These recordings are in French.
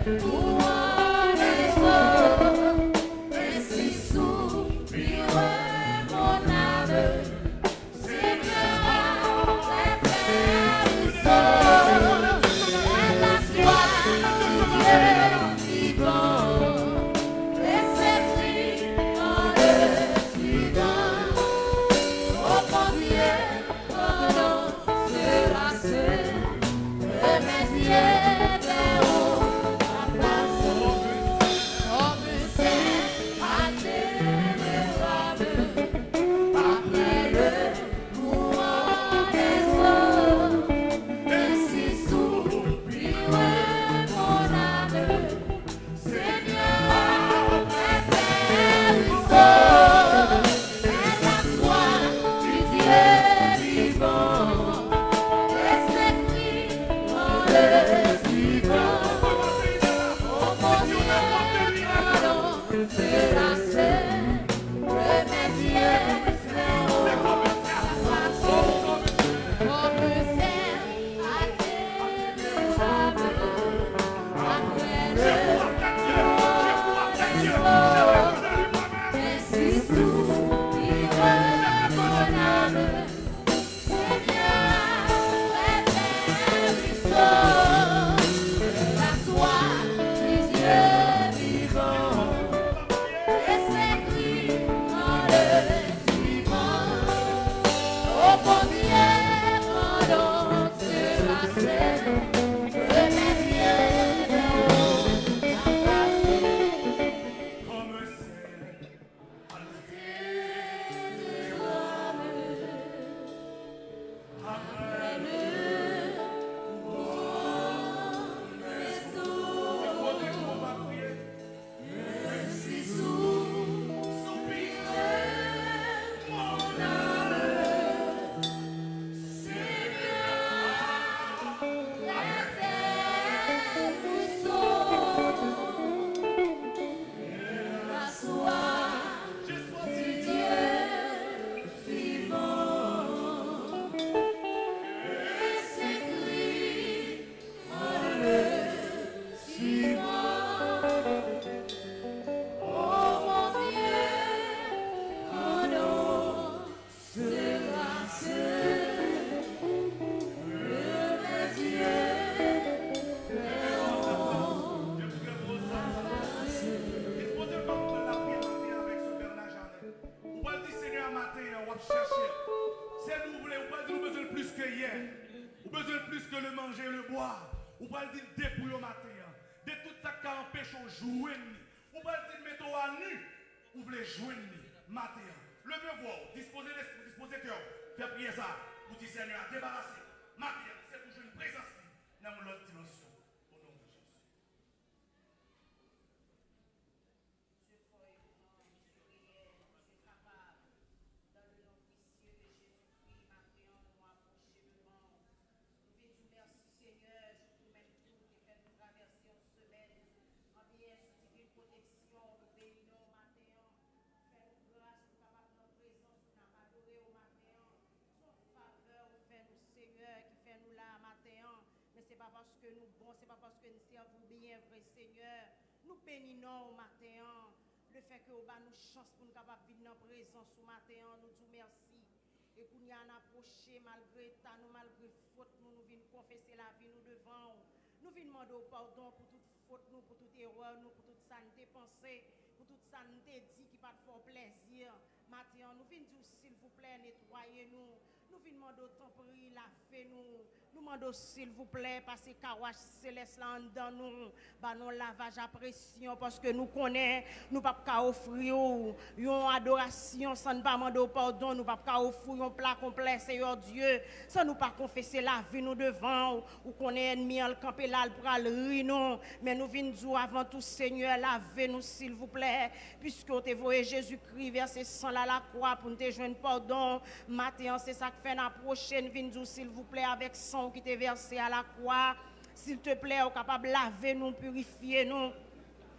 bénissons au matin. Le fait que vous avez nous chance pour nous capables de vivre dans la présence au matin. Nous disons merci. Et pour nous approcher malgré ta, nous malgré faute, nous venons confesser la vie nous devant. Nous venons demander pardon pour toute faute, nous, pour toute erreur, nous, pour toute santé pensée, pour toute santé dit qui pas de fort plaisir. Matin, nous venons dire s'il vous plaît, nettoyez-nous. Nous venons demander autant pour lavez-nous. Nous demandons s'il vous plaît, passer carouage céleste là dans nous, bah non lavage à pression parce que nous connaissons, nous pas qu'à offrir une adoration sans ne pas demander pardon, nous pas qu'à offrir un plat complet, Seigneur Dieu, sans nous pas confesser la vie nous devant, ou qu'on est ennemi en camper là pour aller non, mais nous venons dire avant tout Seigneur, lavez-nous s'il vous plaît, puisque vous te voyez Jésus-Christ verser sang là la croix pour nous te joindre pardon, matin c'est ça que fait la prochaine, venez dire s'il vous plaît avec sang qui t'est versé à la croix, s'il te plaît, au capable de laver nous, purifier nous.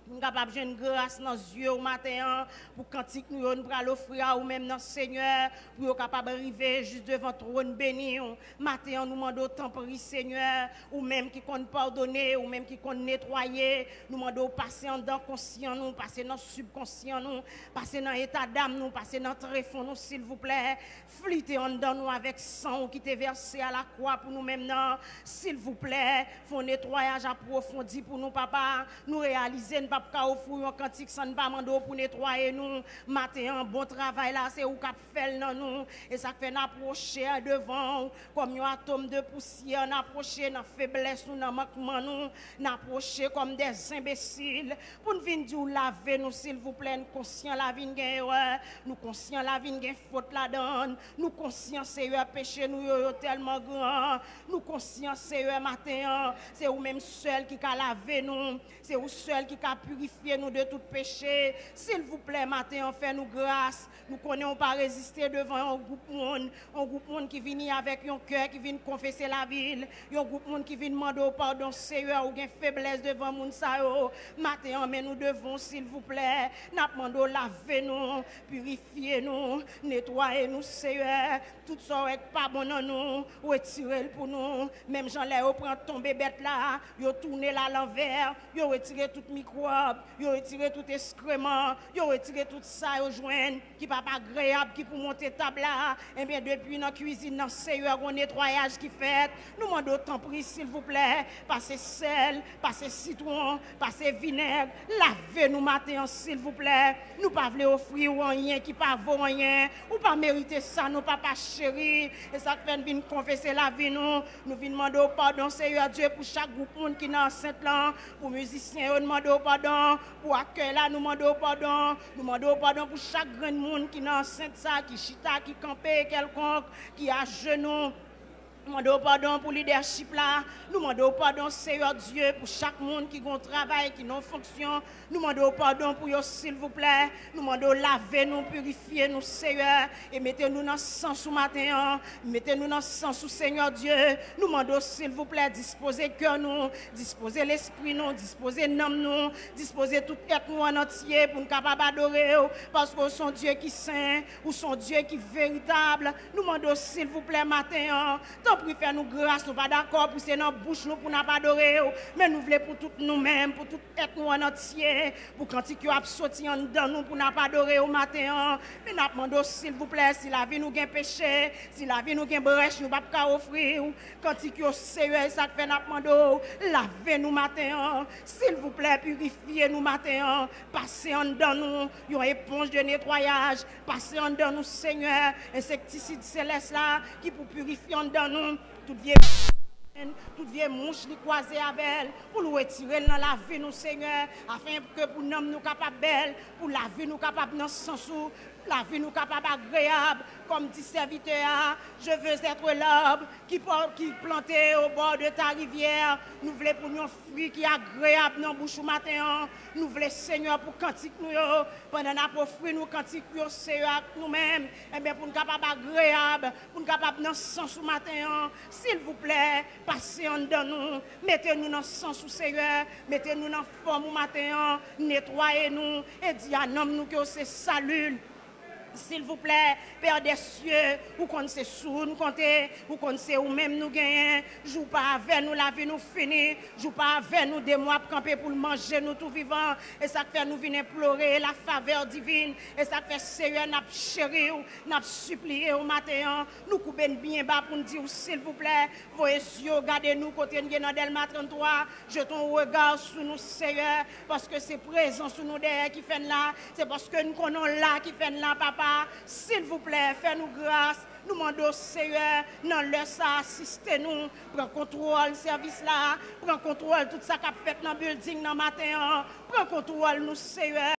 Nous capable de grâce dans les yeux au matin pour cantique nous pral offrir ou même dans Seigneur pour capable arriver juste devant trône béni. Matin nous demandons temps pour Seigneur ou même qui compte pardonner ou même qui compte nettoyer. Nous demandons passer en dedans conscient nous, passer dans subconscient nous, passer dans état d'âme nous, passer dans tréfond nous s'il vous plaît. Flûter en dedans nous avec sang qui était versé à la croix pour nous même non. S'il vous plaît, font nettoyage approfondi pour nous papa. Nous réaliser nous pas offrir un cantique sans pas demander pour nettoyer nous. Matin un bon travail là c'est où qu'a fait dans nous et ça fait n'approcher devant comme un atome de poussière, n'approcher dans faiblesse nous dans manquement nous, n'approcher comme des imbéciles pour nous venir dire laver nous s'il vous plaît, nous conscient la vie gagne erreur, nous conscient la vie gagne faute là-dedans, nous conscient c'est péché nous yo tellement grand, nous conscient c'est matin c'est ou même seul qui a laver nous, c'est ou seul qui a purifier nous de tout péché. S'il vous plaît, matin, fait nous grâce. Nous connaissons pas résister devant un groupe monde qui vient avec un cœur qui vient confesser la ville, un groupe monde qui vient demander pardon Seigneur ou une faiblesse devant moun sa yo. Matin, mais nous devons, s'il vous plaît, nous demandons laver nous, purifier nous, nettoyer nous Seigneur. Tout ça est pas bon dans nous, retirer pour nous. Même Jean Léo prend tomber bête là, yo tourner là à l'envers, yo retirer tout microbe, yo retirer tout excrément, yo retirer tout ça yo joindre qui pas agréable qui pour monter table là. Et bien depuis dans cuisine dans Seigneur un nettoyage qui fait. Nous demandons temps pris s'il vous plaît, passer sel, passer citron, passer vinaigre, lavez nous matin s'il vous plaît. Nous pas voulons offrir rien qui pas vaut rien, ou pas mériter ça nous papa chéri. Et ça fait venir confesser la vie nous venons demander pardon Seigneur Dieu pour chaque groupe monde qui dans enceinte là, pour musiciens nous demandons pardon, pour accueil là nous demandons pardon pour chaque grand monde qui dans enceinte ça, qui chita, qui campé quelconque, qui a genoux. Nous demandons pardon pour le leadership là. Nous demandons pardon, Seigneur Dieu, pour chaque monde qui a un travail, qui a une fonction. Nous demandons pardon pour eux, s'il vous plaît. Nous demandons laver nous, purifier nous, Seigneur. Et mettez-nous dans le sang sous matin. Mettez-nous dans le sang sous Seigneur Dieu. Nous demandons, s'il vous plaît, disposer cœur nous, disposer l'esprit nous, disposer l'âme nous, disposer tout être nous en entier pour nous capables d'adorer. Parce que son Dieu qui est saint, ou son Dieu qui est véritable. Nous demandons, s'il vous plaît, matin. Pour faire nous grâce, nous pas d'accord pour c'est dans bouche nous pour n'a pas adorer, mais nous voulons pour tout nous-mêmes, pour tout être nous en entier, pour quand il a sorti en dedans nous pour n'a pas adorer au matin. Mais nous demandons s'il vous plaît, si la vie nous gagne péché, si la vie nous gagne brèche, nous pas offrir. Quand il a sérieux, ça fait nous demandons lavez nous matin, s'il vous plaît, purifiez nous matin, passez en dedans nous, une éponge de nettoyage, passez en dedans nous Seigneur, insecticide céleste là qui pour purifier en dedans nous. Toute vieille mouche qui croisée avec elle, pour nous retirer dans la vie, nous Seigneur, afin que pour nous capables belle, pour la vie nous capable dans ce sens où la vie nous capable agréable, comme dit serviteur, je veux être l'arbre qui planté au bord de ta rivière. Nous voulons pour nous un fruit qui est agréable dans la bouche au matin. Nous voulons Seigneur pour cantique nous, pendant nous offrir nous cantique nous, Seigneur nous-mêmes, et bien pour nous capable agréable, pour nous capable dans le sens au matin. S'il vous plaît, passez en dedans nous, mettez-nous dans le sens au Seigneur, mettez-nous dans la forme au matin, nettoyez-nous et dis à nous que c'est salut. S'il vous plaît, Père des cieux, ou qu'on sait sous nous compter, ou qu'on sait où même nous gagner, joue pas avec nous, la vie nous finit, joue pas avec nous des mois pour camper pour manger nous tout vivant, et ça fait nous venir implorer la faveur divine, et ça fait Seigneur, n'a chéri, n'a supplié au matin, nous couper bien bas pour nous dire, s'il vous plaît, vos yeux, regardez-nous côté nous dans Delma 33, jetons un regard sur nous, Seigneur, parce que c'est présent sur nous derrière qui fait là, c'est parce que nous connaissons là qui fait là, papa. S'il vous plaît, fais-nous grâce. Nous demandons, Seigneur, dans le ça, assistez-nous. Prends contrôle service là. Prends contrôle tout ça qu'a fait dans le building dans le matin. Prends contrôle nous, Seigneur.